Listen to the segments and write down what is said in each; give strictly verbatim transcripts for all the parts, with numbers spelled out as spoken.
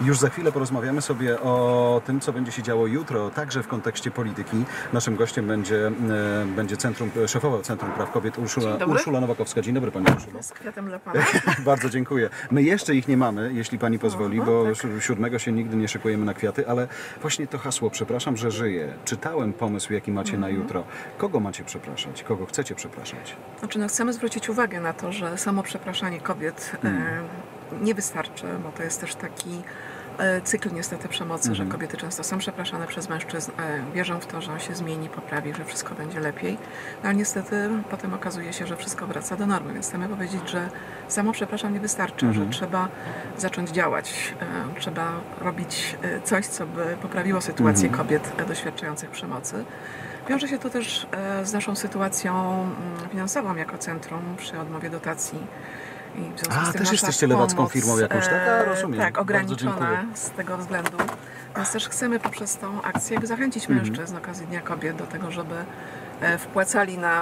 Już za chwilę porozmawiamy sobie o tym, co będzie się działo jutro, także w kontekście polityki. Naszym gościem będzie, e, będzie centrum, szefowa Centrum Praw Kobiet Urszula, Urszula Nowakowska. Dzień dobry, Pani Urszulo. Z kwiatem dla Pana. Bardzo dziękuję. My jeszcze ich nie mamy, jeśli Pani pozwoli, no, bo tak. siódmego się nigdy nie szykujemy na kwiaty, ale właśnie to hasło "przepraszam, że żyję". Czytałem pomysł, jaki macie mm. na jutro. Kogo macie przepraszać? Kogo chcecie przepraszać? Znaczy, no, chcemy zwrócić uwagę na to, że samo przepraszanie kobiet mm. e, nie wystarczy, bo to jest też taki e, cykl niestety przemocy, mm. że kobiety często są przepraszane przez mężczyzn, e, wierzą w to, że on się zmieni, poprawi, że wszystko będzie lepiej, no, ale niestety potem okazuje się, że wszystko wraca do normy, więc chcemy powiedzieć, że samo przepraszam nie wystarczy, mm. że trzeba zacząć działać, e, trzeba robić e, coś, co by poprawiło sytuację mm. kobiet e, doświadczających przemocy. Wiąże się to też e, z naszą sytuacją finansową jako centrum przy odmowie dotacji. I w związku A, z tym też jesteście pomoc, lewacką firmą jakąś, tak? A, rozumiem. Tak, ograniczona z tego względu. Więc też chcemy poprzez tą akcję jakby zachęcić Mhm. mężczyzn z okazji Dnia Kobiet do tego, żeby e, wpłacali na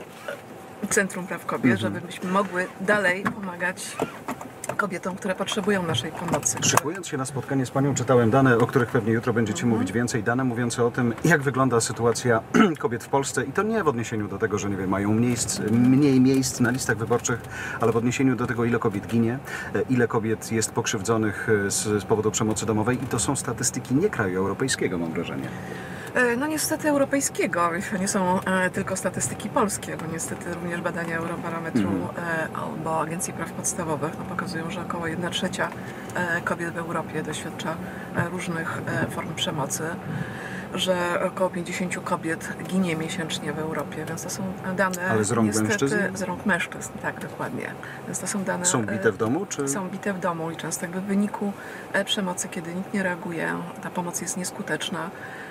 Centrum Praw Kobiet, Mhm. żebyśmy mogły dalej pomagać kobietom, które potrzebują naszej pomocy. Szykując się na spotkanie z Panią, czytałem dane, o których pewnie jutro będziecie Mhm. mówić więcej. Dane mówiące o tym, jak wygląda sytuacja kobiet w Polsce. I to nie w odniesieniu do tego, że nie wiem, mają miejsc, mniej miejsc na listach wyborczych, ale w odniesieniu do tego, ile kobiet ginie, ile kobiet jest pokrzywdzonych z, z powodu przemocy domowej. I to są statystyki nie kraju europejskiego, mam wrażenie. No niestety europejskiego, to nie są e, tylko statystyki polskie, bo niestety również badania Eurobarometru Mhm. e, albo Agencji Praw Podstawowych no, pokazują, że około jedna trzecia e, kobiet w Europie doświadcza e, różnych e, form przemocy, że około pięćdziesiąt kobiet ginie miesięcznie w Europie, więc to są dane... Ale z rąk niestety, mężczyzn? Z rąk mężczyzn, tak, dokładnie. Więc to są dane... Są bite w domu? Czy... Są bite w domu i często jakby w wyniku e, przemocy, kiedy nikt nie reaguje, ta pomoc jest nieskuteczna,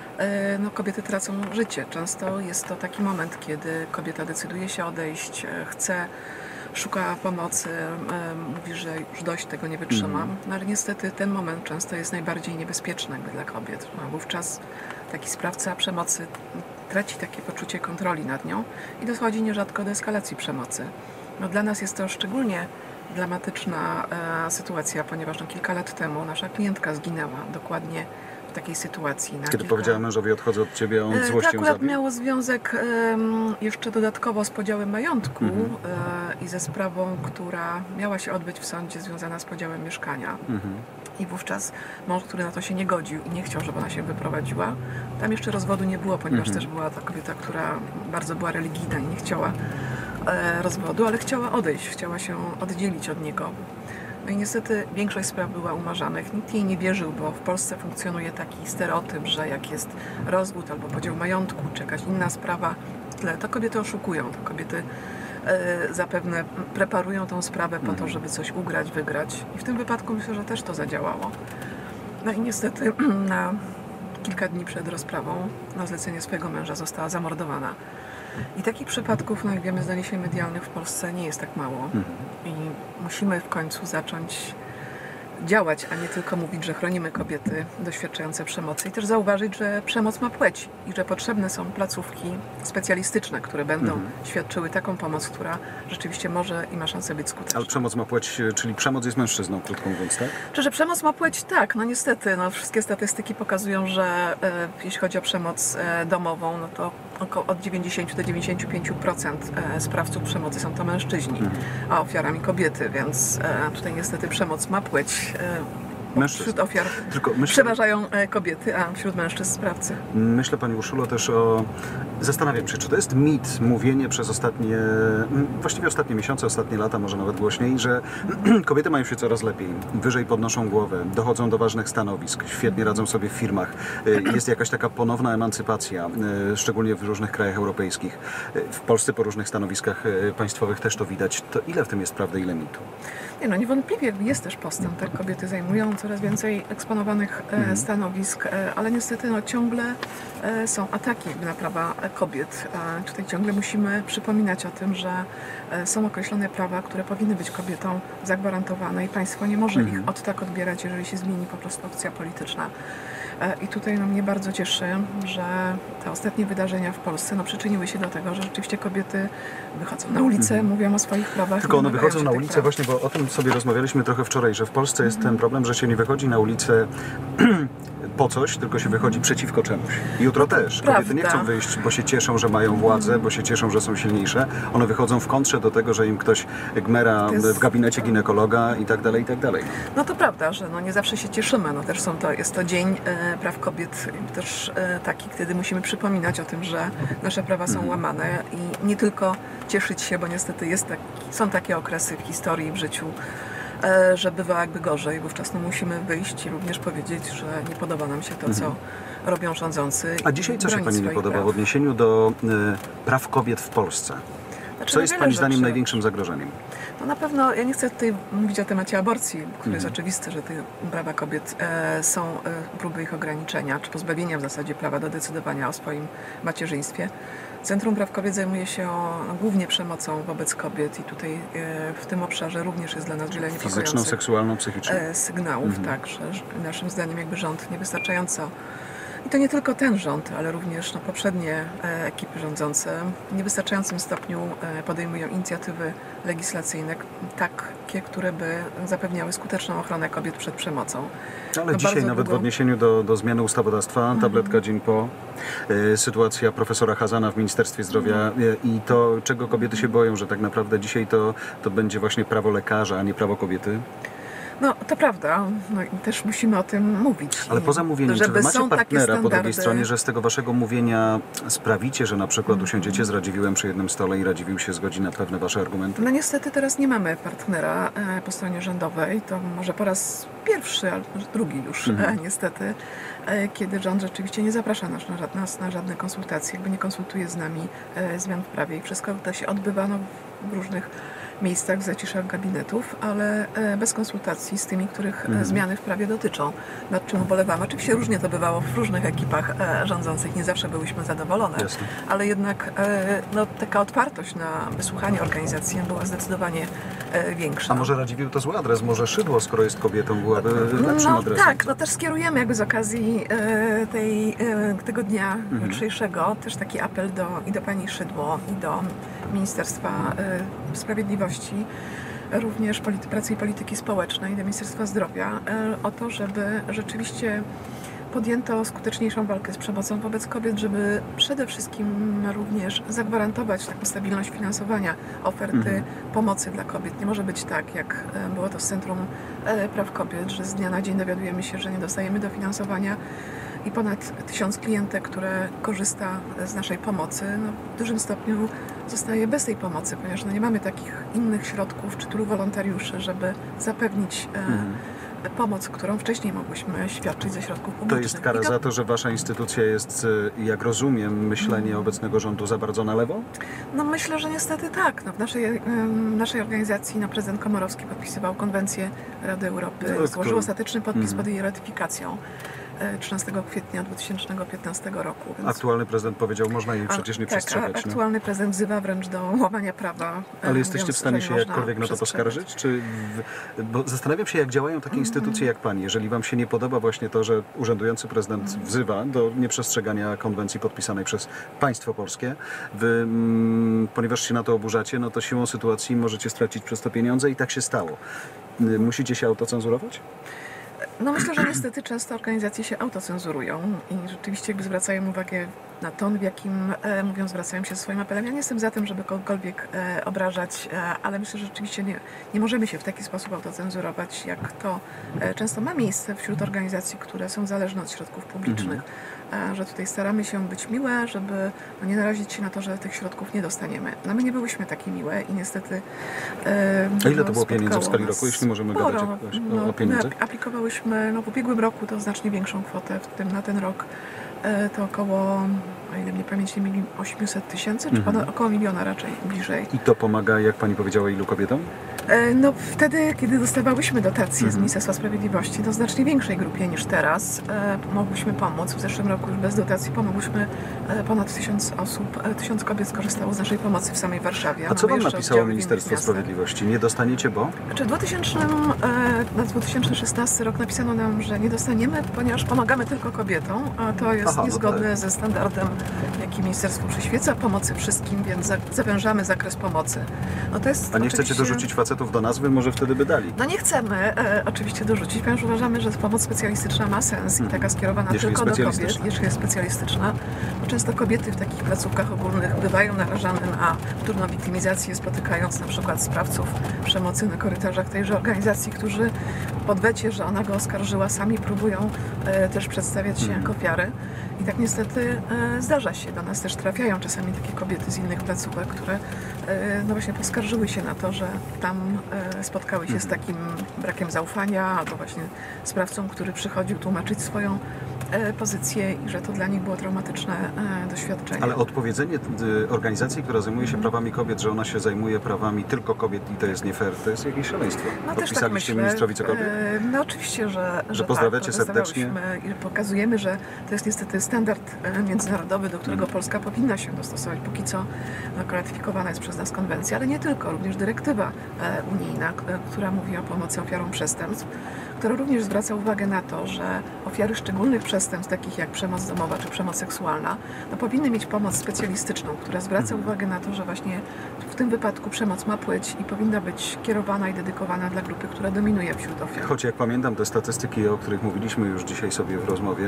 no, kobiety tracą życie. Często jest to taki moment, kiedy kobieta decyduje się odejść, chce, szuka pomocy, mówi, że już dość tego nie wytrzymam, mm. no, ale niestety ten moment często jest najbardziej niebezpieczny jakby dla kobiet. No, wówczas taki sprawca przemocy traci takie poczucie kontroli nad nią i dochodzi nierzadko do eskalacji przemocy. No, dla nas jest to szczególnie dramatyczna e, sytuacja, ponieważ no, kilka lat temu nasza klientka zginęła dokładnie w takiej sytuacji. Na Kiedy kilka... powiedziała mężowi, odchodzę od Ciebie, on złością To akurat zabił? miało związek um, jeszcze dodatkowo z podziałem majątku Mhm. e, i ze sprawą, która miała się odbyć w sądzie związana z podziałem mieszkania. Mhm. I wówczas mąż, który na to się nie godził i nie chciał, żeby ona się wyprowadziła, tam jeszcze rozwodu nie było, ponieważ Mhm. też była ta kobieta, która bardzo była religijna i nie chciała e, rozwodu, ale chciała odejść, chciała się oddzielić od niego. No i niestety większość spraw była umarzanych. Nikt jej nie wierzył, bo w Polsce funkcjonuje taki stereotyp, że jak jest rozwód albo podział majątku, czy jakaś inna sprawa, to kobiety oszukują, to kobiety e, zapewne preparują tą sprawę po to, żeby coś ugrać, wygrać. I w tym wypadku myślę, że też to zadziałało. No i niestety na kilka dni przed rozprawą na zlecenie swojego męża została zamordowana. I takich przypadków, no jak wiemy z doniesień medialnych w Polsce nie jest tak mało. Mhm. I musimy w końcu zacząć działać, a nie tylko mówić, że chronimy kobiety doświadczające przemocy i też zauważyć, że przemoc ma płeć i że potrzebne są placówki specjalistyczne, które będą mhm. świadczyły taką pomoc, która rzeczywiście może i ma szansę być skuteczna. Ale przemoc ma płeć, czyli przemoc jest mężczyzną, krótko mówiąc, tak? Czy, że przemoc ma płeć? Tak, no niestety. No, wszystkie statystyki pokazują, że e, jeśli chodzi o przemoc e, domową, no to około od dziewięćdziesiąt do dziewięćdziesięciu pięciu procent e, sprawców przemocy są to mężczyźni, mhm. a ofiarami kobiety, więc e, tutaj niestety przemoc ma płeć. E, wśród ofiar Tylko myślę, przeważają kobiety, a wśród mężczyzn sprawcy. Myślę, Pani Urszulo, też o... Zastanawiam się, czy to jest mit, mówienie przez ostatnie, właściwie ostatnie miesiące, ostatnie lata, może nawet głośniej, że kobiety mają się coraz lepiej, wyżej podnoszą głowę, dochodzą do ważnych stanowisk, świetnie radzą sobie w firmach. Jest jakaś taka ponowna emancypacja, szczególnie w różnych krajach europejskich. W Polsce po różnych stanowiskach państwowych też to widać. To ile w tym jest prawdy, ile mitu? Nie, no niewątpliwie jest też postęp, tak? Kobiety zajmują coraz więcej eksponowanych mhm. stanowisk, ale niestety no, ciągle są ataki na prawa kobiet. Tutaj ciągle musimy przypominać o tym, że są określone prawa, które powinny być kobietom zagwarantowane i państwo nie może mhm. ich od tak odbierać, jeżeli się zmieni po prostu opcja polityczna. I tutaj no, mnie bardzo cieszy, że te ostatnie wydarzenia w Polsce no, przyczyniły się do tego, że rzeczywiście kobiety wychodzą na ulicę, mm. mówią o swoich prawach. Tylko one wychodzą na ulicę właśnie, bo o tym sobie rozmawialiśmy trochę wczoraj, że w Polsce jest mm. ten problem, że się nie wychodzi na ulicę po coś, tylko się wychodzi przeciwko czemuś. Jutro też. Prawda. Kobiety nie chcą wyjść, bo się cieszą, że mają władzę, bo się cieszą, że są silniejsze. One wychodzą w kontrze do tego, że im ktoś gmera jest... w gabinecie ginekologa i tak dalej, i tak dalej. No to prawda, że no nie zawsze się cieszymy. No też są to, jest to Dzień e, Praw Kobiet, też e, taki, kiedy musimy przypominać o tym, że nasze prawa są mm. łamane i nie tylko cieszyć się, bo niestety jest taki, są takie okresy w historii i w życiu, że bywa jakby gorzej. Wówczas no, musimy wyjść i również powiedzieć, że nie podoba nam się to, co mhm. robią rządzący. A dzisiaj co się Pani nie podoba praw. w odniesieniu do y, praw kobiet w Polsce? Znaczy, co jest Pani zdaniem rzeczy. największym zagrożeniem? No na pewno, ja nie chcę tutaj mówić o temacie aborcji, który mhm. jest oczywisty, że te prawa kobiet e, są e, próby ich ograniczenia, czy pozbawienia w zasadzie prawa do decydowania o swoim macierzyństwie. Centrum Praw Kobiet zajmuje się no, głównie przemocą wobec kobiet i tutaj e, w tym obszarze również jest dla nas wiele niepokojących fizyczną, seksualną, psychiczną. E, sygnałów, mhm. tak, że naszym zdaniem jakby rząd niewystarczająco. I to nie tylko ten rząd, ale również no, poprzednie e, ekipy rządzące w niewystarczającym stopniu e, podejmują inicjatywy legislacyjne takie, które by zapewniały skuteczną ochronę kobiet przed przemocą. Ale no, dzisiaj nawet długo... w odniesieniu do, do zmiany ustawodawstwa, mhm. tabletka dzień po, e, sytuacja profesora Chazana w Ministerstwie Zdrowia mhm. e, i to, czego kobiety się boją, że tak naprawdę dzisiaj to, to będzie właśnie prawo lekarza, a nie prawo kobiety. No, to prawda. No, i też musimy o tym mówić. Ale poza mówieniem, czy wy macie partnera po drugiej stronie, że z tego waszego mówienia sprawicie, że na przykład mm. usiądziecie z Radziwiłłem przy jednym stole i Radziwiłł się zgodzi na pewne wasze argumenty? No niestety teraz nie mamy partnera e, po stronie rządowej. To może po raz pierwszy, ale może drugi już mm. e, niestety, e, kiedy rząd rzeczywiście nie zaprasza nas na, nas na żadne konsultacje, jakby nie konsultuje z nami e, zmian w prawie i wszystko to się odbywa no, w różnych miejscach, w zaciszach gabinetów, ale bez konsultacji z tymi, których mhm. zmiany w prawie dotyczą, nad czym ubolewamy. Oczywiście różnie to bywało w różnych ekipach rządzących, nie zawsze byłyśmy zadowolone, Jasne. ale jednak no, taka otwartość na wysłuchanie organizacji była zdecydowanie większa. A może Radziwiłł to zły adres? Może Szydło, skoro jest kobietą, byłaby lepszym no, adresem? Tak, no też skierujemy jakby z okazji tej, tego dnia mhm. jutrzejszego też taki apel do, i do pani Szydło, i do Ministerstwa Sprawiedliwości, również polity, Pracy i Polityki Społecznej, do Ministerstwa Zdrowia o to, żeby rzeczywiście podjęto skuteczniejszą walkę z przemocą wobec kobiet, żeby przede wszystkim również zagwarantować taką stabilność finansowania oferty mhm. pomocy dla kobiet. Nie może być tak, jak było to z Centrum Praw Kobiet, że z dnia na dzień dowiadujemy się, że nie dostajemy dofinansowania i ponad tysiąc klientek, które korzysta z naszej pomocy, no, w dużym stopniu zostaje bez tej pomocy, ponieważ no, nie mamy takich innych środków czy tylu wolontariuszy, żeby zapewnić e, mhm. pomoc, którą wcześniej mogłyśmy świadczyć ze środków publicznych. To jest kara to... za to, że wasza instytucja jest, jak rozumiem, myślenie hmm. obecnego rządu za bardzo na lewo? No myślę, że niestety tak. No, w naszej, w naszej organizacji no, prezydent Komorowski podpisywał konwencję Rady Europy, no, złożył ostateczny podpis hmm. pod jej ratyfikacją trzynastego kwietnia dwa tysiące piętnastego roku. Więc... Aktualny prezydent powiedział, można jej przecież nie tak, przestrzegać. Tak, aktualny no. prezydent wzywa wręcz do łamania prawa. Ale jesteście w stanie się jakkolwiek na to poskarżyć? Czy w... Bo zastanawiam się, jak działają takie instytucje jak pani. Jeżeli wam się nie podoba właśnie to, że urzędujący prezydent wzywa do nieprzestrzegania konwencji podpisanej przez państwo polskie, wy, mm, ponieważ się na to oburzacie, no to siłą sytuacji możecie stracić przez to pieniądze i tak się stało. Musicie się autocenzurować? No myślę, że niestety często organizacje się autocenzurują i rzeczywiście jakby zwracają uwagę na ton, w jakim e, mówią, zwracają się swoim apelem. Ja nie jestem za tym, żeby kogokolwiek e, obrażać, e, ale myślę, że rzeczywiście nie, nie możemy się w taki sposób autocenzurować, jak to e, często ma miejsce wśród organizacji, które są zależne od środków publicznych. Mhm. E, że tutaj staramy się być miłe, żeby no, nie narazić się na to, że tych środków nie dostaniemy. No my nie byłyśmy takie miłe i niestety... E, A ile to było pieniędzy w skali roku, jeśli możemy sporo. gadać o, no, o pieniądzach? My aplikowałyśmy no, w ubiegłym roku to znacznie większą kwotę, w tym na ten rok to około, o ile mnie pamięć nie myli, osiemset tysięcy, czy mhm. ponad, około miliona raczej, bliżej. I to pomaga, jak pani powiedziała, ilu kobietom? E, No wtedy, kiedy dostawałyśmy dotacje z Mhm. Ministerstwa Sprawiedliwości, to znacznie większej grupie niż teraz, e, mogłyśmy pomóc. W zeszłym roku już bez dotacji pomogłyśmy e, ponad tysiąc osób, e, tysiąc kobiet skorzystało z naszej pomocy w samej Warszawie. A co Mamy wam jeszcze napisało oddziały w innych Ministerstwo miastach. Sprawiedliwości? Nie dostaniecie, bo? Czy w dwa tysiące, e, na dwa tysiące szesnasty rok napisano nam, że nie dostaniemy, ponieważ pomagamy tylko kobietom, a to jest Aha, no niezgodne tak. ze standardem, jaki ministerstwo przyświeca, pomocy wszystkim, więc za- zawężamy zakres pomocy. No to jest A nie chcecie oczywiście- dorzucić facetów do nazwy? Może wtedy by dali. No nie chcemy e, oczywiście dorzucić, ponieważ uważamy, że pomoc specjalistyczna ma sens i taka skierowana Jeśli tylko jest do kobiet, specjalistyczna. jeśli jest specjalistyczna. Bo często kobiety w takich placówkach ogólnych bywają narażane na trudną wiktymizację, spotykając na przykład sprawców przemocy na korytarzach tejże organizacji, którzy pod wecie, że ona go oskarżyła, sami próbują e, też przedstawiać się jako ofiary. I tak niestety e, zdarza się. Do nas też trafiają czasami takie kobiety z innych placówek, które e, no właśnie poskarżyły się na to, że tam e, spotkały się z takim brakiem zaufania, albo właśnie sprawcą, który przychodził tłumaczyć swoją e, pozycję i że to dla nich było traumatyczne e, doświadczenie. Ale odpowiedzenie y, organizacji, która zajmuje się prawami kobiet, że ona się zajmuje prawami tylko kobiet i to jest nie fair, to jest jakieś szaleństwo. No też tak Podpisaliście myślę. ministrowi cokolwiek? E, No oczywiście, że, że, pozdrawiacie tak, serdecznie? protestowałyśmy i pokazujemy, że to jest niestety standard e, międzynarodowy, do którego Mhm. Polska powinna się dostosować. Póki co no, ratyfikowana jest przez nas konwencja, ale nie tylko, również dyrektywa e, unijna, k- e, która mówi o pomocy ofiarom przestępstw, która również zwraca uwagę na to, że ofiary szczególnych przestępstw, takich jak przemoc domowa czy przemoc seksualna, no, powinny mieć pomoc specjalistyczną, która zwraca Mhm. uwagę na to, że właśnie w tym wypadku przemoc ma płeć i powinna być kierowana i dedykowana dla grupy, która dominuje wśród ofiar. Choć jak pamiętam te statystyki, o których mówiliśmy już dzisiaj sobie w rozmowie,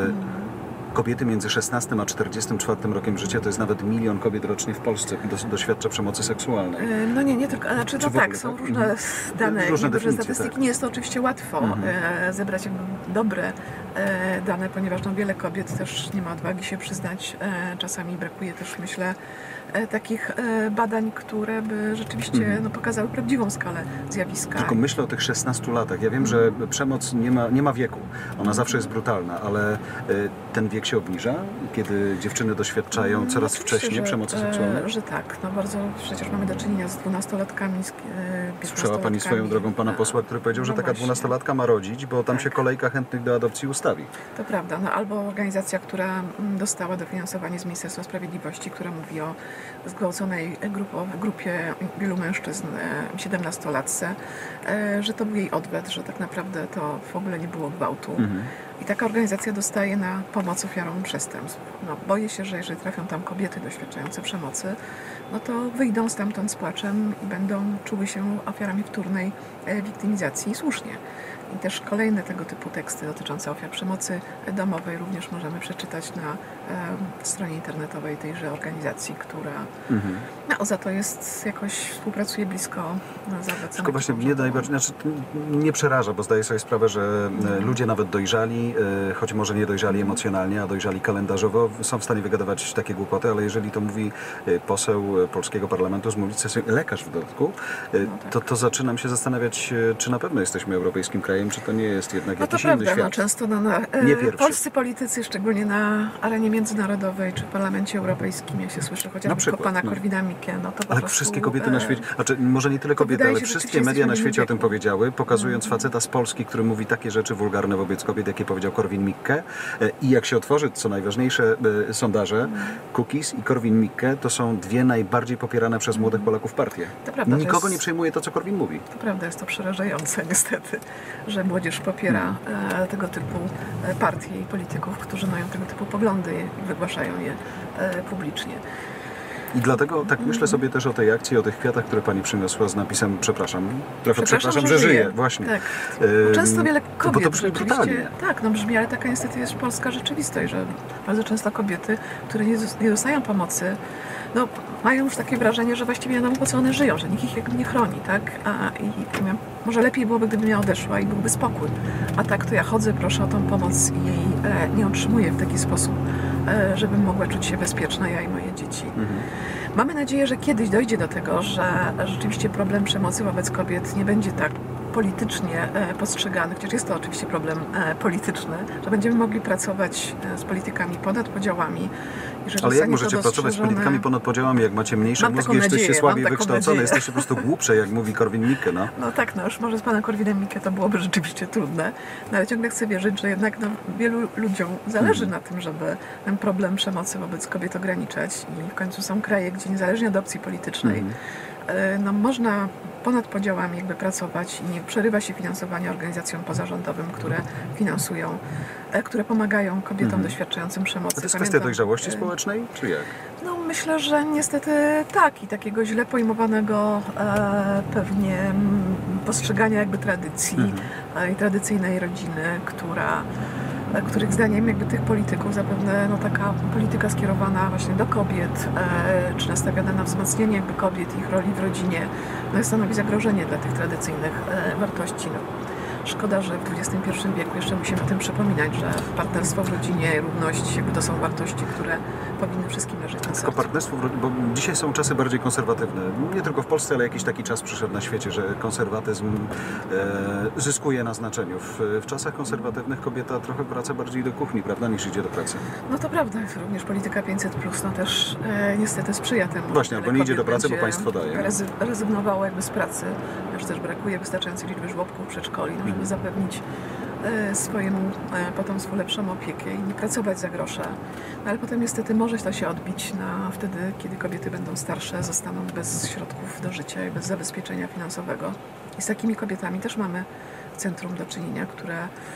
y, kobiety między szesnastym a czterdziestym czwartym rokiem życia to jest nawet milion kobiet rocznie w Polsce dos- doświadcza przemocy seksualnej. E, No nie, nie tylko, znaczy Czy no w tak, ogóle, są tak? różne Mhm. dane, Różne i duże definicje, statystyki. tak. Nie jest to oczywiście łatwo Mhm. e, zebrać jakby dobre e, dane, ponieważ no, wiele kobiet też nie ma odwagi się przyznać. E, czasami brakuje też, myślę, e, takich e, badań, które by rzeczywiście Mhm. no, pokazały prawdziwą skalę zjawiska. Tylko myślę o tych szesnastu latach. Ja wiem, że przemoc nie ma, nie ma wieku. Ona zawsze jest brutalna, ale y, ten wiek się obniża, kiedy dziewczyny doświadczają No, coraz oczywiście, wcześniej że, przemocy e, seksualnej. Że tak, no bardzo przecież mamy do czynienia z dwunastolatkami, z e, Słyszała Pani swoją piętnastolatkami. drogą pana posła, który powiedział, że No taka właśnie. dwunastolatka ma rodzić, bo tam Tak. się kolejka chętnych do adopcji ustawi. To prawda, no albo organizacja, która mm, dostała dofinansowanie z Ministerstwa Sprawiedliwości, która mówi o zgwałconej grupo, grupie wielu mężczyzn, e, siedemnastolatce, e, że to był jej odwet, że tak naprawdę to w ogóle nie było gwałtu. Mhm. I taka organizacja dostaje na pomoc ofiarom przestępstw. No, boję się, że jeżeli trafią tam kobiety doświadczające przemocy, no to wyjdą stamtąd z płaczem i będą czuły się ofiarami wtórnej e, wiktymizacji i słusznie. I też kolejne tego typu teksty dotyczące ofiar przemocy domowej również możemy przeczytać na e, stronie internetowej tejże organizacji, która Mhm. no, za to jest jakoś współpracuje blisko no, z Tylko właśnie mnie najbardziej, znaczy, nie przeraża, bo zdaję sobie sprawę, że e, ludzie nawet dojrzali, e, choć może nie dojrzali emocjonalnie, a dojrzali kalendarzowo, są w stanie wygadywać takie głupoty, ale jeżeli to mówi e, poseł e, polskiego parlamentu z Mównicy, lekarz w dodatku, e, No tak. to, to zaczynam się zastanawiać, e, czy na pewno jesteśmy europejskim krajem, czy to nie jest jednak No to jakiś inny prawda, no, świat. często no, na, e, Nie pierwszy. polscy politycy, szczególnie na arenie międzynarodowej czy w Parlamencie Europejskim, jak się słyszy Na chociażby przykład, pana no. Korwina Mikke, no to po Ale prostu, wszystkie kobiety na e, świecie, znaczy może nie tyle kobiety, wydaje ale się, że wszystkie rzeczywiście media na jesteśmy w świecie o innym tym wieku. powiedziały, pokazując faceta z Polski, który mówi takie rzeczy wulgarne wobec kobiet, jakie powiedział Korwin Mikke. E, I jak się otworzy, co najważniejsze, e, sondaże, Kukiz i Korwin Mikke to są dwie najbardziej popierane przez młodych Polaków partie. To prawda, to Nikogo jest- nie przejmuje to, co Korwin mówi. To prawda, jest to przerażające niestety, że młodzież popiera e, tego typu e, partie i polityków, którzy mają tego typu poglądy i wygłaszają je e, publicznie. I dlatego tak myślę sobie też o tej akcji, o tych kwiatach, które pani przyniosła z napisem przepraszam. Trochę przepraszam, że, żyję. Właśnie. Tak. Ym, No, często wiele kobiet Bo to brzmi rzeczywiście- brutalnie. Tak, no brzmi, ale taka niestety jest polska rzeczywistość, że bardzo często kobiety, które nie, dos- nie dostają pomocy, no, mają już takie wrażenie, że właściwie nie wiadomo, po co one żyją, że nikt ich jakby nie chroni, tak? A, i, i ja- może lepiej byłoby, gdybym ja odeszła i byłby spokój. A tak to ja chodzę, proszę o tą pomoc i jej e, nie otrzymuję w taki sposób, e, żebym mogła czuć się bezpieczna, ja i moje dzieci. Mhm. Mamy nadzieję, że kiedyś dojdzie do tego, że rzeczywiście problem przemocy wobec kobiet nie będzie tak politycznie e, postrzegany, chociaż jest to oczywiście problem e, polityczny, że będziemy mogli pracować e, z politykami ponad podziałami. I że Ale jak zostanie możecie to pracować z dostrzeżone- politykami ponad podziałami, jak macie mniejsze Mam mózgi, taką jesteście nadzieję, słabiej mam taką wykształcone, nadzieję. jesteście po prostu głupsze, jak mówi Korwin-Mikke, no. No tak, no już może z panem Korwinem-Mikke to byłoby rzeczywiście trudne, no ale ciągle chcę wierzyć, że jednak no, wielu ludziom zależy Mhm. na tym, żeby ten problem przemocy wobec kobiet ograniczać i w końcu są kraje, gdzie niezależnie od opcji politycznej Mhm. e, no, można ponad podziałami jakby pracować i nie przerywa się finansowania organizacjom pozarządowym, które finansują, e, które pomagają kobietom Mhm. doświadczającym przemocy. A to jest Pamiętam, kwestia dojrzałości e, społecznej, czy jak? No myślę, że niestety tak i takiego źle pojmowanego e, pewnie mm, postrzegania jakby tradycji Mhm. e, i tradycyjnej rodziny, która, e, których zdaniem jakby tych polityków zapewne no, taka polityka skierowana właśnie do kobiet, e, czy nastawiona na wzmacnianie jakby kobiet, ich roli w rodzinie, no, stanowi zagrożenie dla tych tradycyjnych e, wartości. No. Szkoda, że w dwudziestym pierwszym wieku jeszcze musimy o tym przypominać, że partnerstwo w rodzinie, równość, jakby to są wartości, które powinny wszystkim leżeć na Tylko sercu. partnerstwo, w ro- bo dzisiaj są czasy bardziej konserwatywne. Nie tylko w Polsce, ale jakiś taki czas przyszedł na świecie, że konserwatyzm e, zyskuje na znaczeniu. W, w czasach konserwatywnych kobieta trochę wraca bardziej do kuchni, prawda, niż idzie do pracy. No to prawda, również polityka pięćset plus no też e, niestety sprzyja temu. Właśnie, Wiele albo nie idzie do kobiet pracy, bo będzie państwo daje. Rezy, rezygnowało jakby z pracy, już też brakuje wystarczającej liczby żłobków, przedszkoli, no, żeby Mhm. zapewnić e, swojemu e, potomstwu lepszą opiekę i nie pracować za grosze. No, ale potem niestety może to się odbić na wtedy, kiedy kobiety będą starsze, zostaną bez środków do życia i bez zabezpieczenia finansowego. I z takimi kobietami też mamy w centrum do czynienia, które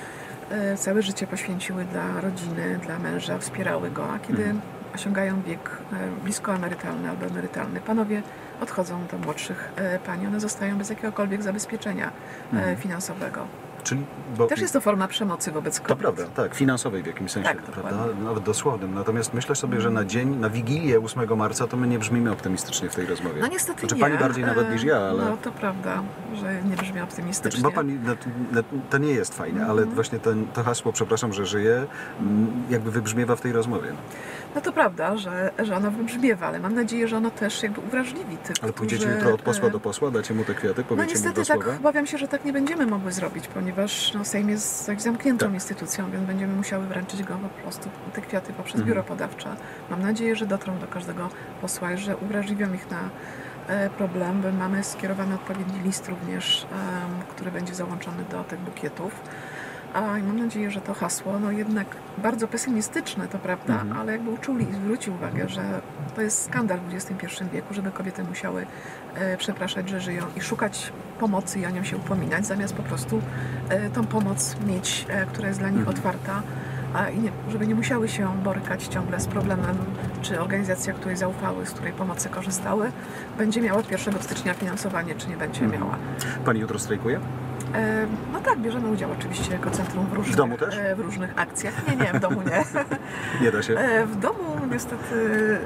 e, całe życie poświęciły dla rodziny, dla męża, wspierały go, a kiedy Mhm. osiągają wiek e, blisko emerytalny albo emerytalny, panowie odchodzą do młodszych e, pań, one zostają bez jakiegokolwiek zabezpieczenia e, Mhm. finansowego. Czyli, bo, Też jest to forma przemocy wobec To kobiet. prawda, tak, finansowej w jakimś sensie, Tak, prawda? dokładnie. Nawet dosłownym. Natomiast myślę sobie, że na dzień, na Wigilię ósmego marca to my nie brzmimy optymistycznie w tej rozmowie. No niestety Znaczy nie. pani bardziej nawet E, niż ja, ale... No to prawda, że nie brzmi Znaczy, optymistycznie. bo pani, no, no, to nie jest fajne, ale Mhm. właśnie ten, to hasło, przepraszam, że żyję, mm, jakby wybrzmiewa w tej rozmowie. No to prawda, że, że ono wybrzmiewa, ale mam nadzieję, że ono też jakby uwrażliwi tych, Ale pójdziecie którzy, jutro od posła e, do posła, dacie mu te kwiaty, No powiecie mu niestety dwa tak, słowa? obawiam się, że tak nie będziemy mogły zrobić, ponieważ no, Sejm jest dość zamkniętą Tak. instytucją, więc będziemy musiały wręczyć go po prostu, te kwiaty poprzez Mhm. biuro podawcze. Mam nadzieję, że dotrą do każdego posła i że uwrażliwią ich na e, problem, bo mamy skierowany odpowiedni list również, em, który będzie załączony do tych bukietów. A i mam nadzieję, że to hasło, no jednak bardzo pesymistyczne, to prawda, Mhm. ale jakby uczuli i zwróci uwagę, że to jest skandal w dwudziestym pierwszym wieku, żeby kobiety musiały e, przepraszać, że żyją i szukać pomocy i o nią się upominać, zamiast po prostu e, tą pomoc mieć, e, która jest dla nich Mhm. otwarta, a i nie, żeby nie musiały się borykać ciągle z problemem, czy organizacja, której zaufały, z której pomocy korzystały, będzie miała od pierwszego stycznia finansowanie, czy nie będzie Mhm. miała. Pani jutro strajkuje? E, No tak, bierzemy udział oczywiście jako centrum w różnych, domu też? e, w różnych akcjach. Nie, nie, w domu nie. Nie da się. E, W domu niestety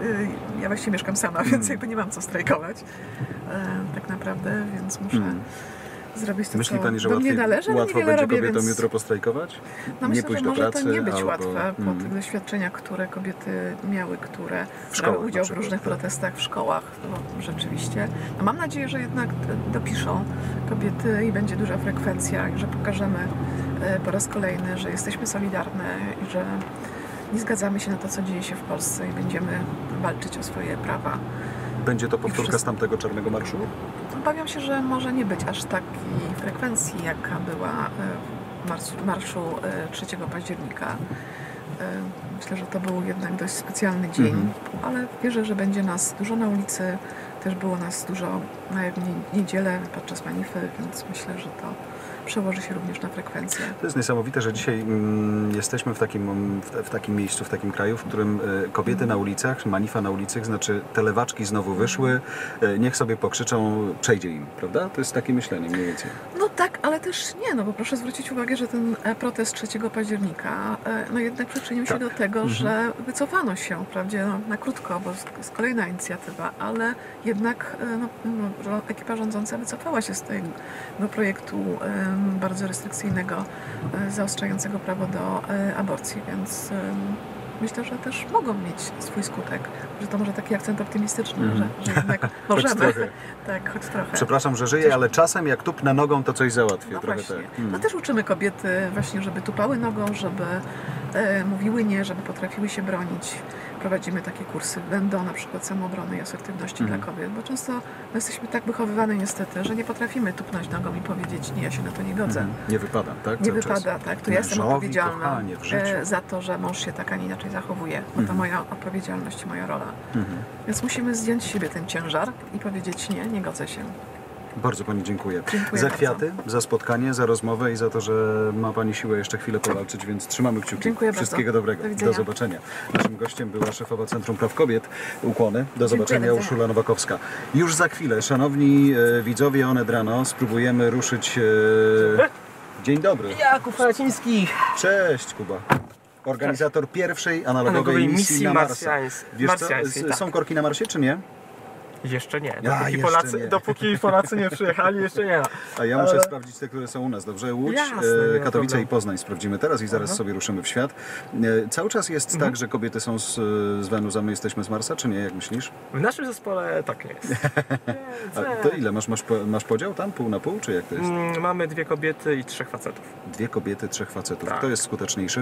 e, ja właściwie mieszkam sama, więc Mm. jakby nie mam co strajkować. E, Tak naprawdę, więc muszę Mm. zrobić to, Myśli co pani, że do mnie łatwiej, należy, ale łatwo niewiele będzie robię, kobietom więc... jutro postrajkować? No nie myślę, pójść że do może pracy? to nie być albo... łatwe po Mm. tych doświadczeniach, które kobiety miały, które W szkołach brały na udział w przykład, różnych tak? protestach w szkołach. No, rzeczywiście. No, mam nadzieję, że jednak d- dopiszą kobiety i będzie duża frekwencja i że pokażemy e, po raz kolejny, że jesteśmy solidarne i że nie zgadzamy się na to, co dzieje się w Polsce i będziemy walczyć o swoje prawa. Będzie to powtórka wszyscy- z tamtego czarnego marszu? Obawiam się, że może nie być aż takiej frekwencji, jaka była e, w marszu, marszu e, trzeciego października. E, Myślę, że to był jednak dość specjalny dzień, Mhm. ale wierzę, że będzie nas dużo na ulicy. Też było nas dużo na nie- niedzielę podczas manify, więc myślę, że to przełoży się również na frekwencję. To jest niesamowite, że dzisiaj mm, jesteśmy w takim, mm, w, w takim miejscu, w takim kraju, w którym e, kobiety na ulicach, manifa na ulicach, znaczy te lewaczki znowu wyszły, e, niech sobie pokrzyczą, przejdzie im, prawda? To jest takie myślenie mniej więcej. No tak, ale też nie, no bo proszę zwrócić uwagę, że ten e, protest trzeciego października e, no jednak przyczynił się Tak. do tego, Mhm. że wycofano się, wprawdzie no, na krótko, bo jest kolejna inicjatywa, ale jednak e, no, no, że ekipa rządząca wycofała się z tego projektu em, bardzo restrykcyjnego, e, zaostrzającego prawo do e, aborcji, więc em, myślę, że też mogą mieć swój skutek. Że to może taki akcent optymistyczny, Mhm. że, że jednak Choć możemy. trochę. Tak, choć trochę. Przepraszam, że żyję, ale czasem jak tupnę nogą, to coś załatwię. No trochę właśnie. tak. Mm. No też uczymy kobiety właśnie, żeby tupały nogą, żeby e, mówiły nie, żeby potrafiły się bronić. Prowadzimy takie kursy będą na przykład samoobrony i asertywności Mhm. dla kobiet, bo często my jesteśmy tak wychowywane niestety, że nie potrafimy tupnąć nogą i powiedzieć nie, ja się na to nie godzę. Mhm. Nie wypada, tak? Nie Cały wypada, czas. tak. To ja jestem Mężowi, odpowiedzialna kochanie, w życiu. e, za to, że mąż się tak, a nie inaczej zachowuje. Bo to Mhm. moja odpowiedzialność i moja rola. Mhm. Więc musimy zdjąć z siebie ten ciężar i powiedzieć nie, nie godzę się. Bardzo Pani dziękuję. Dziękuję za bardzo. kwiaty, za spotkanie, za rozmowę i za to, że ma Pani siłę jeszcze chwilę powalczyć, więc trzymamy kciuki. Dziękuję bardzo. Wszystkiego dobrego. Do widzenia. zobaczenia. Naszym gościem była szefowa Centrum Praw Kobiet. Ukłony. Do zobaczenia. do widzenia. Urszula Nowakowska. Już za chwilę, szanowni e, widzowie Onet Rano, spróbujemy ruszyć... E... Dzień dobry. Jakub Faraciński. Cześć, Kuba. Organizator pierwszej analogowej Analogowej misji, misji na Marsa. marsjańs- Wiesz co, marsjańskiej, s- tak. są korki na Marsie, czy nie? Jeszcze nie. Ja, Dopóki, jeszcze Polacy, nie. dopóki Polacy nie przyjechali, jeszcze nie. A ja muszę Ale- sprawdzić te, które są u nas. Dobrze, Łódź, Jasne, e, nie ma Katowice problemu. i Poznań sprawdzimy teraz i zaraz Aha. sobie ruszymy w świat. E, cały czas jest Mhm. tak, że kobiety są z, z Wenus, a my jesteśmy z Marsa, czy nie? Jak myślisz? W naszym zespole tak nie jest. A to ile? Masz, masz, po- masz podział tam? Pół na pół, czy jak to jest? Mm, Mamy dwie kobiety i trzech facetów. Dwie kobiety, trzech facetów. Tak. Kto jest skuteczniejszy?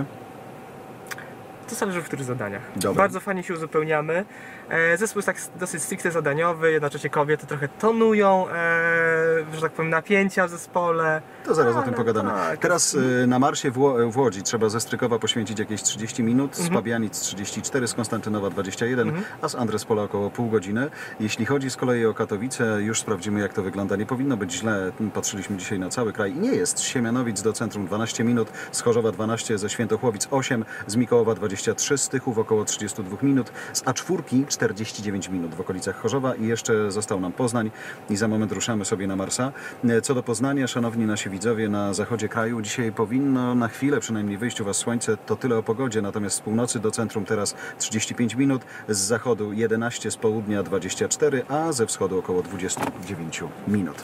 To zależy w których zadaniach. Dobra. Bardzo fajnie się uzupełniamy. E, Zespół jest tak dosyć stricte zadaniowy, jednocześnie kobiety trochę tonują, e, że tak powiem, napięcia w zespole. To zaraz o Ale tym pogadamy. tak. Teraz e, na Marsie w, Ło- w Łodzi trzeba ze Strykowa poświęcić jakieś trzydzieści minut, z Mhm. Pabianic trzydzieści cztery, z Konstantynowa dwadzieścia jeden, Mhm. a z Andrespola około pół godziny. Jeśli chodzi z kolei o Katowice, już sprawdzimy jak to wygląda. Nie powinno być źle. Patrzyliśmy dzisiaj na cały kraj. I nie jest. Z Siemianowic do centrum dwanaście minut, z Chorzowa dwanaście, ze Świętochłowic osiem, z Mikołowa dwadzieścia trzy, z Tychów około trzydzieści dwa minut, z A cztery czterdzieści dziewięć minut w okolicach Chorzowa i jeszcze został nam Poznań i za moment ruszamy sobie na Marsa. Co do Poznania, szanowni nasi widzowie, na zachodzie kraju dzisiaj powinno na chwilę przynajmniej wyjść u Was słońce, to tyle o pogodzie, natomiast z północy do centrum teraz trzydzieści pięć minut, z zachodu jedenaście, z południa dwadzieścia cztery, a ze wschodu około dwadzieścia dziewięć minut.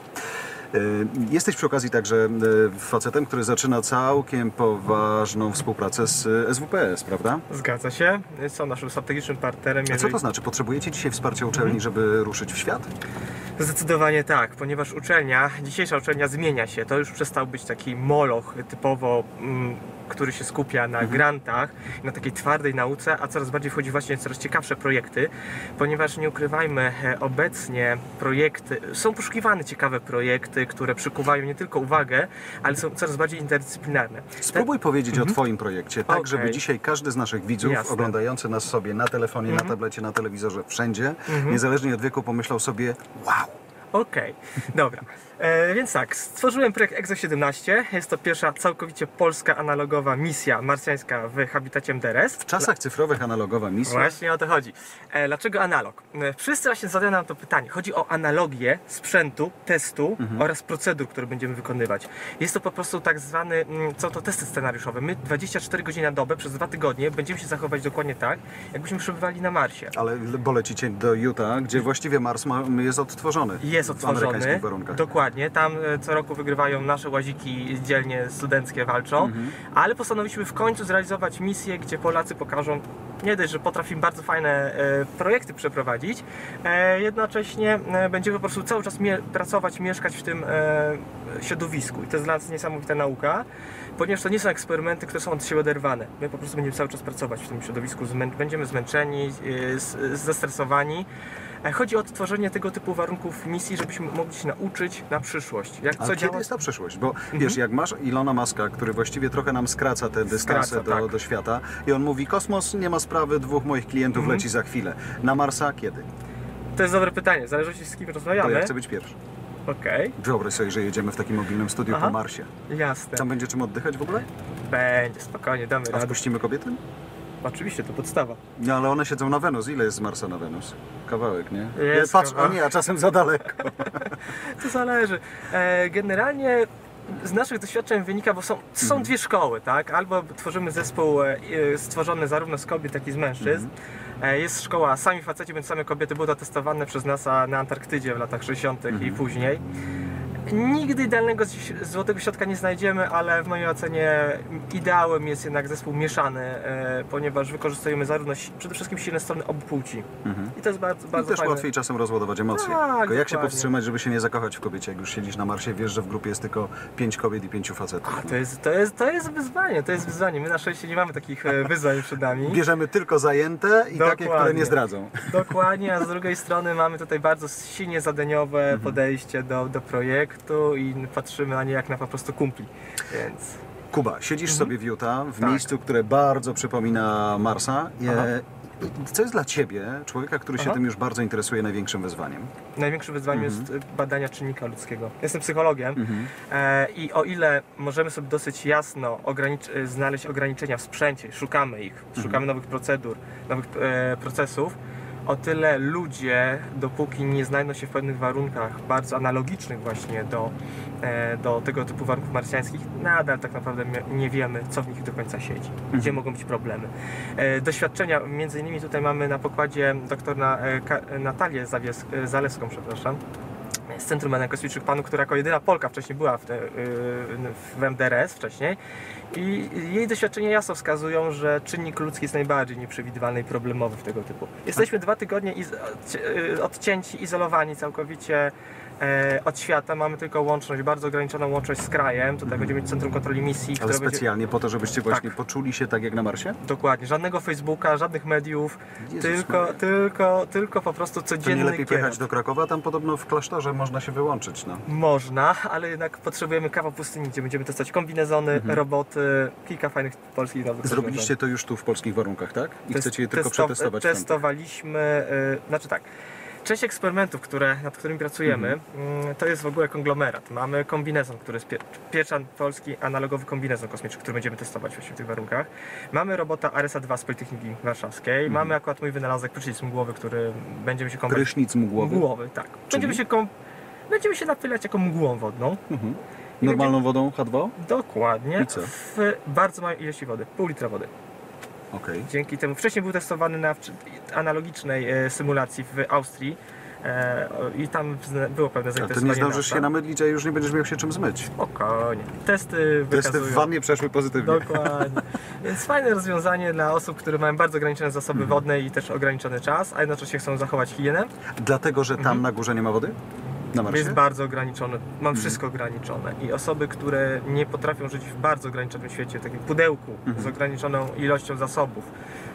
Y, Jesteś przy okazji także y, facetem, który zaczyna całkiem poważną współpracę z y, S W P S, prawda? Zgadza się. Są naszym strategicznym partnerem. A co jeżeli- to znaczy? Potrzebujecie dzisiaj wsparcia uczelni, żeby ruszyć w świat? Zdecydowanie tak, ponieważ uczelnia, dzisiejsza uczelnia zmienia się. To już przestał być taki moloch typowo, mm, który się skupia na grantach, na takiej twardej nauce, a coraz bardziej wchodzi właśnie w coraz ciekawsze projekty, ponieważ nie ukrywajmy, e, obecnie projekty, są poszukiwane ciekawe projekty, które przykuwają nie tylko uwagę, ale są coraz bardziej interdyscyplinarne. Spróbuj powiedzieć o Twoim projekcie, tak Okej. żeby dzisiaj każdy z naszych widzów Jasne. oglądający nas sobie na telefonie, na tablecie, na telewizorze, wszędzie, niezależnie od wieku pomyślał sobie wow, Okej, dobra. E, więc tak, stworzyłem projekt Exo siedemnaście. Jest to pierwsza całkowicie polska analogowa misja marsjańska w habitacie M D R S. w czasach cyfrowych analogowa misja. Właśnie o to chodzi. E, dlaczego analog? E, wszyscy właśnie zadają nam to pytanie. Chodzi o analogię sprzętu, testu oraz procedur, które będziemy wykonywać. Jest to po prostu tak zwany, mm, co to testy scenariuszowe. My dwadzieścia cztery godziny na dobę przez dwa tygodnie będziemy się zachować dokładnie tak, jakbyśmy przebywali na Marsie. Ale bo lecicie do Utah, gdzie właściwie Mars ma, jest odtworzony. Jest w otworzony, amerykańskich warunkach. dokładnie. Tam e, co roku wygrywają nasze łaziki dzielnie studenckie walczą, Mhm. ale postanowiliśmy w końcu zrealizować misję, gdzie Polacy pokażą nie dość, że potrafimy bardzo fajne e, projekty przeprowadzić, e, jednocześnie e, będziemy po prostu cały czas mie pracować, mieszkać w tym e, środowisku i to jest dla nas niesamowita nauka, ponieważ to nie są eksperymenty, które są od siebie oderwane. My po prostu będziemy cały czas pracować w tym środowisku, zmę będziemy zmęczeni, e, z- zestresowani. E, Chodzi o odtworzenie tego typu warunków misji, żebyśmy mogli się nauczyć na przyszłość. Jak Ale co kiedy działa? jest ta przyszłość? Bo wiesz, jak masz Ilona Muska, który właściwie trochę nam skraca te dystanse Skraca, do, tak. do świata i on mówi, kosmos nie ma sprawy, dwóch moich klientów Mhm. leci za chwilę. Na Marsa kiedy? To jest dobre pytanie, zależy z kim To rozmawiamy. ja chcę być pierwszy. Okej, Wyobraź sobie, że jedziemy w takim mobilnym studiu Aha. po Marsie. jasne. Tam będzie czym oddychać w ogóle? Będzie, spokojnie, damy A radę. wpuścimy kobiety? Oczywiście, to podstawa. No ale one siedzą na Wenus. Ile jest z Marsa na Wenus? Kawałek, nie? Jest nie patrz, kawałek. o nie, a czasem za daleko. To zależy. E, generalnie z naszych doświadczeń wynika, bo są, są Mhm. dwie szkoły, tak? Albo tworzymy zespół e, e, stworzony zarówno z kobiet, jak i z mężczyzn. Mhm. E, jest szkoła sami faceci, bądź same kobiety, było to testowane przez NASA na Antarktydzie w latach sześćdziesiątych i Mhm. później. Nigdy idealnego ś- złotego środka nie znajdziemy, ale w mojej ocenie ideałem jest jednak zespół mieszany, e, ponieważ wykorzystujemy zarówno si- przede wszystkim silne strony obu płci. Mhm. I to jest bardzo, I bardzo też fajne. łatwiej czasem rozładować emocje. Tak, Tylko jak się dokładnie. powstrzymać, żeby się nie zakochać w kobiecie? Jak już siedzisz na Marsie, wiesz, że w grupie jest tylko pięć kobiet i pięciu facetów. A, to jest, to, jest, to jest wyzwanie, to jest wyzwanie. My na szczęście nie mamy takich e, wyzwań przed nami. Bierzemy tylko zajęte i takie, które Dokładnie. nie zdradzą. Dokładnie, a z drugiej strony mamy tutaj bardzo silnie zadaniowe podejście do, do projektu i patrzymy na nie jak na po prostu kumpli, więc... Kuba, siedzisz sobie w Utah, w Tak. miejscu, które bardzo przypomina Marsa. Aha. E, Co jest dla Ciebie, człowieka, który się Aha. tym już bardzo interesuje, największym wyzwaniem? Największym wyzwaniem jest e, badania czynnika ludzkiego. Jestem psychologiem Mhm. e, i o ile możemy sobie dosyć jasno ogranicz- e, znaleźć ograniczenia w sprzęcie, szukamy ich, szukamy nowych procedur, nowych e, procesów, o tyle ludzie, dopóki nie znajdą się w pewnych warunkach bardzo analogicznych właśnie do, e, do tego typu warunków marsjańskich, nadal tak naprawdę mi- nie wiemy, co w nich do końca siedzi, gdzie mogą być problemy. E, doświadczenia, między innymi tutaj mamy na pokładzie doktor na, e, Ka- Natalię Zawies- e, Zalewską, przepraszam, z Centrum Badań Kosmicznych Panu, która jako jedyna Polka wcześniej była w, te, w M D R S wcześniej i jej doświadczenia jasno wskazują, że czynnik ludzki jest najbardziej nieprzewidywalny i problemowy w tego typu. Jesteśmy dwa tygodnie iz- odcięci, izolowani całkowicie e, od świata, mamy tylko łączność, bardzo ograniczoną łączność z krajem, tutaj będziemy mieć Centrum Kontroli Misji, Ale które będzie... specjalnie po to, żebyście właśnie Tak. poczuli się tak jak na Marsie? Dokładnie, żadnego Facebooka, żadnych mediów, Jezus tylko, Maria. tylko, tylko po prostu To codzienny nie lepiej kierunek. pojechać do Krakowa? Tam podobno w klasztorze można się wyłączyć. No. Można, ale jednak potrzebujemy kawał pustyni, gdzie będziemy testować kombinezony, roboty, kilka fajnych polskich nowych Zrobiliście to już tu w polskich warunkach, tak? I Test- chcecie je tylko testo- przetestować w tamtych. Testowaliśmy, y, znaczy tak, część eksperymentów, które, nad którymi pracujemy, mm, to jest w ogóle konglomerat. Mamy kombinezon, który jest pier pierwszy polski analogowy kombinezon kosmiczny, który będziemy testować właśnie w tych warunkach. Mamy robota Aresa dwa z Politechniki Warszawskiej. Mamy akurat mój wynalazek prysznic mgłowy, który będziemy się kąpać. Prysznic mgłowy? Mgłowy, tak. Będziemy się, kąp będziemy się napylać jako mgłą wodną. Mhm. Normalną wodą H dwa O? Dokładnie. I co? W bardzo małej ilości wody, pół litra wody. Okej. Dzięki temu wcześniej był testowany na wczy- analogicznej e, symulacji w Austrii e, o, i tam wzna- było pewne Ale to zainteresowanie. nie zdążysz NASA. się namydlić, a już nie będziesz miał się czym zmyć. Spokojnie. Testy Testy wykazują. w wannie przeszły pozytywnie. Dokładnie. Więc fajne rozwiązanie dla osób, które mają bardzo ograniczone zasoby Mhm. wodne i też ograniczony czas, a jednocześnie chcą zachować higienę. Dlatego, że tam Mhm. na górze nie ma wody? Na Marsie? Jest bardzo ograniczony. Mam Mhm. wszystko ograniczone. I osoby, które nie potrafią żyć w bardzo ograniczonym świecie, takim pudełku Mhm. z ograniczoną ilością zasobów,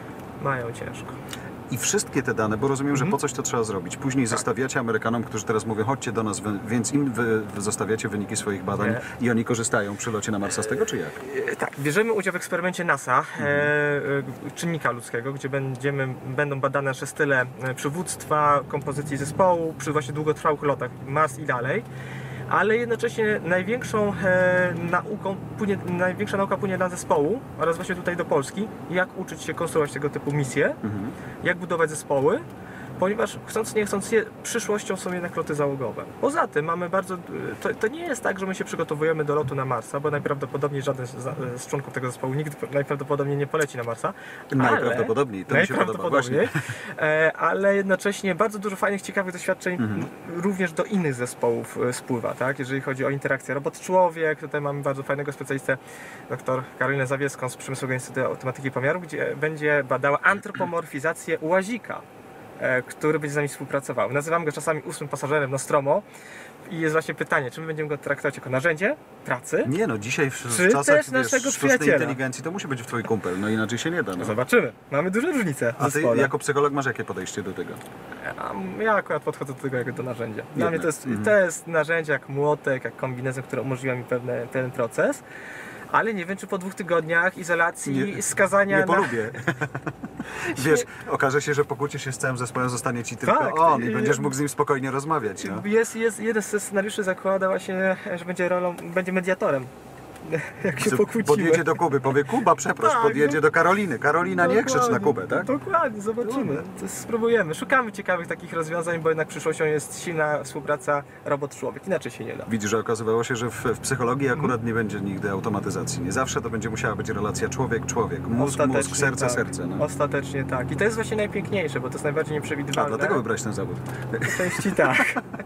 mają ciężko. I wszystkie te dane, bo rozumiem, że Mhm. po coś to trzeba zrobić. Później Tak. zostawiacie Amerykanom, którzy teraz mówią, chodźcie do nas, wy- więc im wy, wy zostawiacie wyniki swoich badań Nie. i oni korzystają przy locie na Marsa z tego, czy jak? E, Tak, bierzemy udział w eksperymencie NASA, e, e, czynnika ludzkiego, gdzie będziemy, będą badane nasze style e, przywództwa, kompozycji zespołu, przy właśnie długotrwałych lotach Mars i dalej. Ale jednocześnie największą e, nauką płynie, największa nauka płynie dla zespołu oraz właśnie tutaj do Polski, jak uczyć się konstruować tego typu misje, Mhm. jak budować zespoły, ponieważ chcąc nie chcąc je, przyszłością są jednak loty załogowe. Poza tym mamy bardzo, to, to nie jest tak, że my się przygotowujemy do lotu na Marsa, bo najprawdopodobniej żaden z, z członków tego zespołu nigdy najprawdopodobniej nie poleci na Marsa. Najprawdopodobniej, to mi się podoba. najprawdopodobniej, e, ale jednocześnie bardzo dużo fajnych, ciekawych doświadczeń Mhm. m, również do innych zespołów e, spływa, tak? Jeżeli chodzi o interakcję robot-człowiek, tutaj mamy bardzo fajnego specjalistę, dr Karolinę Zawieską z Przemysłowego Instytutu Automatyki i Pomiaru, gdzie będzie badała antropomorfizację łazika, e, który będzie z nami współpracował. Nazywam go czasami ósmym pasażerem Nostromo i jest właśnie pytanie, czy my będziemy go traktować jako narzędzie pracy? Nie no, dzisiaj w, w Czy czasach też naszego wiesz, sztucznej przyjaciela? inteligencji to musi być twój kumpel, no inaczej się nie da. No. Zobaczymy. Mamy duże różnice w A ty zespole. jako psycholog masz jakie podejście do tego? A Ja akurat podchodzę do tego jako do narzędzia. Dla Jednak. mnie to jest, Mhm. to jest narzędzie jak młotek, jak kombinezon, który umożliwia mi pewne, pewien proces. Ale nie wiem, czy po dwóch tygodniach izolacji, Nie- skazania Nie na... polubię. Wiesz, okaże się, że pokłócisz się z całym zespołem, zostanie ci tylko Tak, on i i- będziesz mógł z nim spokojnie rozmawiać. No. Jest, jest jeden ze scenariuszy zakłada właśnie, że będzie rolą, będzie mediatorem. Jak się pokłócimy. Podjedzie do Kuby, powie Kuba, przeproś, Tak, podjedzie no. do Karoliny. Karolina, nie krzycz na Dokładnie, Kubę, tak? Dokładnie, zobaczymy. To spróbujemy. Szukamy ciekawych takich rozwiązań, bo jednak przyszłością jest silna współpraca robot-człowiek. Inaczej się nie da. Widzisz, że okazywało się, że w, w psychologii akurat nie będzie nigdy automatyzacji. Nie zawsze to będzie musiała być relacja człowiek-człowiek, mózg, mózg, serce, tak. serce. No. Ostatecznie tak. I to jest właśnie najpiękniejsze, bo to jest najbardziej A nieprzewidywalne. dlatego wybrać ten zawód. W części tak.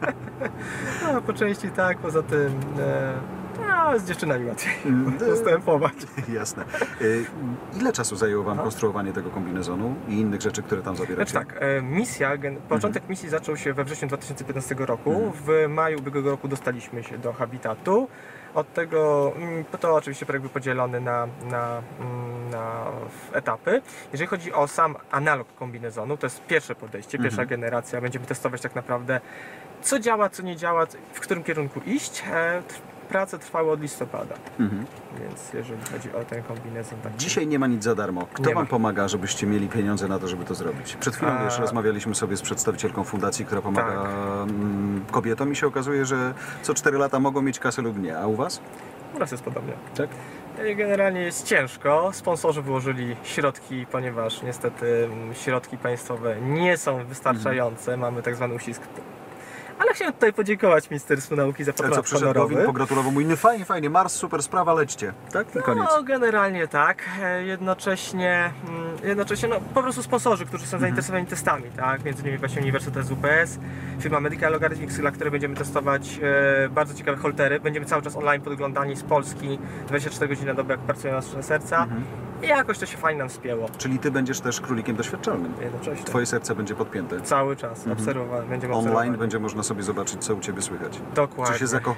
No, po części tak, poza tym e, no, z dziewczynami łatwiej Mm, postępować. Jasne. Y, Ile czasu zajęło Wam No. konstruowanie tego kombinezonu i innych rzeczy, które tam zawieracie? Znaczy tak, e, misja, gen, początek misji zaczął się we wrześniu dwa tysiące piętnastego roku. W maju ubiegłego roku dostaliśmy się do Habitatu. Od tego, mm, to oczywiście projekt był podzielony na, na, mm, na etapy. Jeżeli chodzi o sam analog kombinezonu, to jest pierwsze podejście, pierwsza generacja. Będziemy testować tak naprawdę, co działa, co nie działa, w którym kierunku iść. E, Prace trwały od listopada, Mhm. więc jeżeli chodzi o ten kombinezon... Tak Dzisiaj nie ma nic za darmo. Kto Nie Wam ma. pomaga, żebyście mieli pieniądze na to, żeby to zrobić? Przed chwilą A- już rozmawialiśmy sobie z przedstawicielką fundacji, która pomaga Tak. mm, kobietom i się okazuje, że co cztery lata mogą mieć kasę lub nie. A u Was? U nas jest podobnie. Tak. Generalnie jest ciężko. Sponsorzy wyłożyli środki, ponieważ niestety mm, środki państwowe nie są wystarczające. Mamy tak zwany uścisk. Ale chciałem tutaj podziękować Ministerstwu Nauki za Ale co, patronat przyszedł honorowy. Gowin, pogratulował, mówi, no fajnie, fajnie, Mars, super sprawa, lećcie. Tak? I koniec. No, generalnie tak. E, Jednocześnie, mm, jednocześnie no, po prostu sponsorzy, którzy są zainteresowani testami, tak? Między innymi właśnie Uniwersytet z U P S, firma Medical Logarithmics, dla której będziemy testować e, bardzo ciekawe holtery. Będziemy cały czas online podglądani z Polski, dwadzieścia cztery godziny na dobę, jak pracują nasze serca. I jakoś to się fajnie nam spięło. Czyli Ty będziesz też królikiem doświadczalnym. Jednocześnie. Twoje serce będzie podpięte. Cały czas obserwować, będziemy Online obserwować. będzie można sobie zobaczyć, co u Ciebie słychać. Dokładnie. Czy się zako...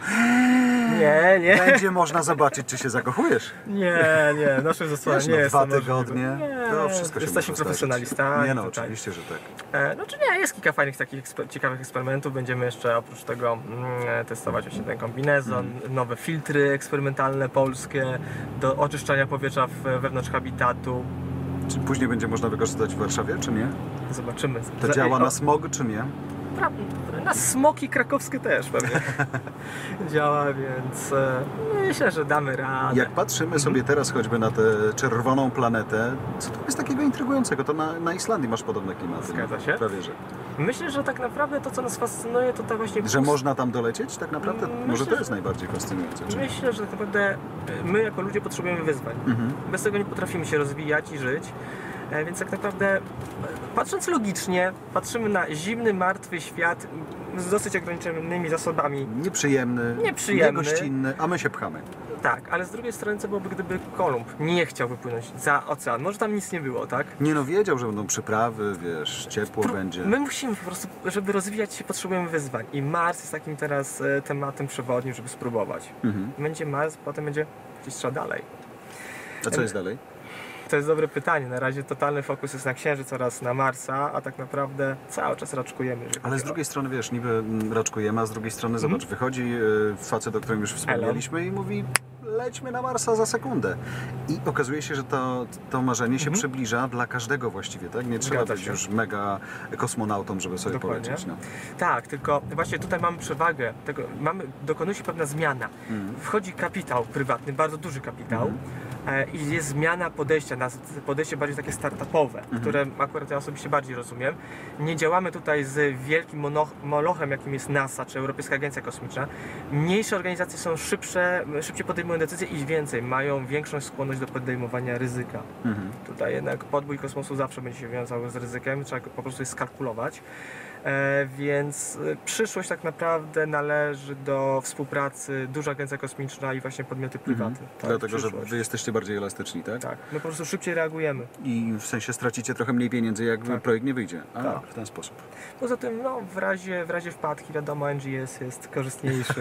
Nie, nie. Będzie można zobaczyć, czy się zakochujesz. Nie, nie, nasze zasłanie Wiesz, nie no, jest dwa to możliwe. tygodnie, Nie, to wszystko się jesteśmy może profesjonalistami. zdarzyć. Nie no, tutaj. oczywiście, że tak. E, No czy nie, jest kilka fajnych takich eksper- ciekawych eksperymentów. Będziemy jeszcze oprócz tego mm, testować właśnie ten kombinezon, Mhm. nowe filtry eksperymentalne polskie do oczyszczania powietrza w, wewnątrz habitatu. Czy później będzie można wykorzystać w Warszawie, czy nie? Zobaczymy. To Za- działa o, na smog, czy nie? pra- Na smoki krakowskie też pewnie działa, więc e, myślę, że damy radę. Jak patrzymy sobie teraz choćby na tę czerwoną planetę, co to jest takiego intrygującego? To na, na Islandii masz podobne klimaty. Zgadza się. Prawie, że. Myślę, że tak naprawdę to, co nas fascynuje, to ta właśnie... Że można tam dolecieć tak naprawdę? Myślę, Może to że- jest najbardziej fascynujące. Czy... Myślę, że tak naprawdę my jako ludzie potrzebujemy wyzwań. Mhm. Bez tego nie potrafimy się rozwijać i żyć. E, Więc tak naprawdę, e, patrząc logicznie, patrzymy na zimny, martwy świat z dosyć ograniczonymi zasobami. Nieprzyjemny, Nieprzyjemny. niegościnny, a my się pchamy. Tak, ale z drugiej strony, co byłoby, gdyby Kolumb nie chciał wypłynąć za ocean? Może tam nic nie było, tak? Nie no, wiedział, że będą przyprawy, wiesz, ciepło Pró- będzie. My musimy po prostu, żeby rozwijać się, potrzebujemy wyzwań. I Mars jest takim teraz e, tematem przewodnim, żeby spróbować. Mhm. Będzie Mars, potem będzie gdzieś trzeba dalej. A co jest dalej? To jest dobre pytanie. Na razie totalny fokus jest na Księżyc oraz na Marsa, a tak naprawdę cały czas raczkujemy. jeżeli Ale z chodzi o- drugiej strony, wiesz, niby mm, raczkujemy, a z drugiej strony, Mhm. zobacz, wychodzi y, facet, o którym już wspomnieliśmy i mówi, lećmy na Marsa za sekundę. I okazuje się, że to, to marzenie się Mhm. przybliża dla każdego właściwie, tak? Nie trzeba Zgadza być się. już mega kosmonautą, żeby sobie Dokładnie. polecieć. No. Tak, tylko właśnie tutaj mamy przewagę. Tego, mamy, dokonuje się pewna zmiana. Mm. Wchodzi kapitał prywatny, bardzo duży kapitał. Mhm. e, I jest zmiana podejścia, na podejście bardziej takie startupowe, Mhm. które akurat ja osobiście bardziej rozumiem. Nie działamy tutaj z wielkim mono, molochem, jakim jest NASA czy Europejska Agencja Kosmiczna. Mniejsze organizacje są szybsze, szybciej podejmują decyzje i więcej, mają większą skłonność do podejmowania ryzyka. Mhm. Tutaj jednak podbój kosmosu zawsze będzie się wiązał z ryzykiem, trzeba go po prostu je skalkulować. E, więc e, przyszłość tak naprawdę należy do współpracy duża agencja kosmiczna i właśnie podmioty prywatne. Tak, Dlatego, że przyszłość. wy jesteście bardziej elastyczni, tak? Tak, my po prostu szybciej reagujemy. I w sensie stracicie trochę mniej pieniędzy, jak Tak. projekt nie wyjdzie. A, Tak. w ten sposób. Poza tym, no, w razie, w razie wpadki, wiadomo, N G S jest korzystniejszy.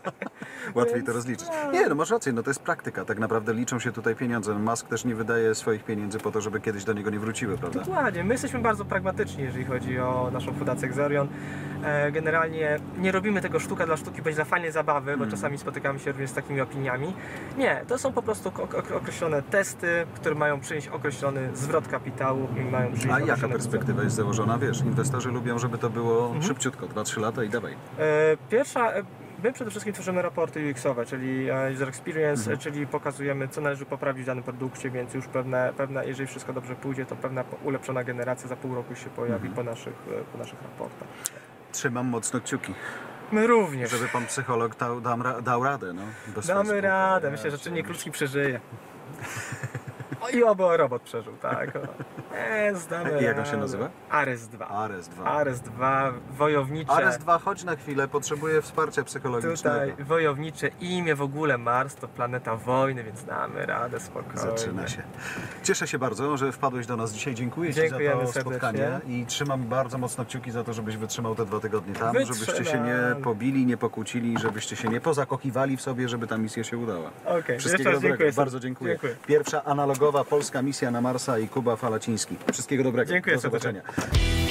Łatwiej Więc, to rozliczyć. no. Nie, no masz rację, no to jest praktyka. Tak naprawdę liczą się tutaj pieniądze. Musk też nie wydaje swoich pieniędzy po to, żeby kiedyś do niego nie wróciły, prawda? Dokładnie, my jesteśmy bardzo pragmatyczni, jeżeli chodzi o naszą fundację Xorion. E, Generalnie nie robimy tego sztuka dla sztuki, bądź dla fajnej zabawy, bo Mm. czasami spotykamy się również z takimi opiniami. Nie, to są po prostu ok- ok- określone testy, które mają przynieść określony zwrot kapitału i mają przynieść A jaka określone perspektywa jest założona? Wiesz, inwestorzy lubią, żeby to było Mhm. szybciutko, dwa trzy lata i dawaj. E, Pierwsza, e, my przede wszystkim tworzymy raporty U X-owe, czyli e, User Experience, Mhm. e, czyli pokazujemy, co należy poprawić w danym produkcie, więc już pewne, pewne jeżeli wszystko dobrze pójdzie, to pewna po- ulepszona generacja za pół roku się pojawi Mhm. po, naszych, e, po naszych raportach. Trzymam mocno kciuki, My również. żeby pan psycholog dał, dam ra- dał radę, no. Bez Damy Facebooka. radę, Ja myślę, że cię- czynnik ludzki przeżyje. I oby robot przeżył, tak. O. E, zdamy I jak on się radę. nazywa? Ares dwa. Ares dwa. Ares dwa, wojownicze. Ares dwa, chodź na chwilę, potrzebuję wsparcia psychologicznego. Tutaj wojownicze imię, w ogóle Mars to planeta wojny, więc damy radę spokojnie. Zaczyna się. Cieszę się bardzo, że wpadłeś do nas dzisiaj. Dziękuję Ci za Dziękujemy to serdecznie. spotkanie i trzymam bardzo mocno kciuki za to, żebyś wytrzymał te dwa tygodnie tam, Wytrzymam. żebyście się nie pobili, nie pokłócili, żebyście się nie pozakochiwali w sobie, żeby ta misja się udała. Okej, Wszystkiego jeszcze raz dobrego. dziękuję. Bardzo dziękuję. Dziękuję. Pierwsza analogowa polska misja na Marsa i Kuba Falaciński. Wszystkiego dobrego. Dziękuję Do serdecznie. zobaczenia.